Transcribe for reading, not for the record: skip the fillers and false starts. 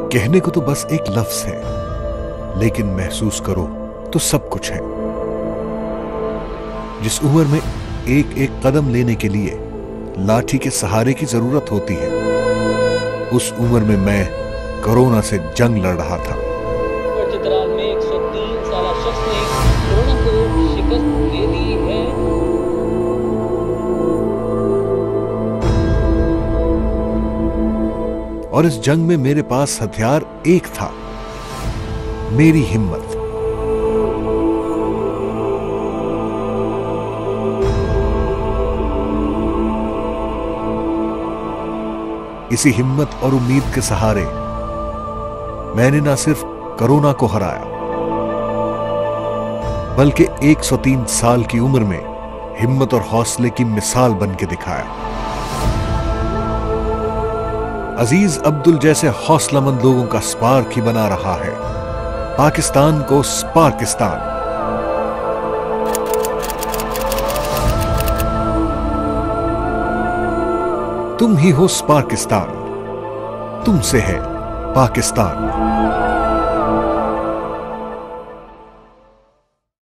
कहने को तो बस एक लफ्ज है, लेकिन महसूस करो तो सब कुछ है। जिस उम्र में एक एक कदम लेने के लिए लाठी के सहारे की जरूरत होती है, उस उम्र में मैं कोरोना से जंग लड़ रहा था। चित्राल में 103 साल शख्स ने कोरोना को शिकस्त दे दी है। और इस जंग में मेरे पास हथियार एक था, मेरी हिम्मत। इसी हिम्मत और उम्मीद के सहारे मैंने न सिर्फ कोरोना को हराया, बल्कि 103 साल की उम्र में हिम्मत और हौसले की मिसाल बन के दिखाया। अजीज अब्दुल जैसे हौसलामंद लोगों का स्पार्क ही बना रहा है पाकिस्तान को स्पार्किस्तान। तुम ही हो स्पार्किस्तान, तुमसे है पाकिस्तान।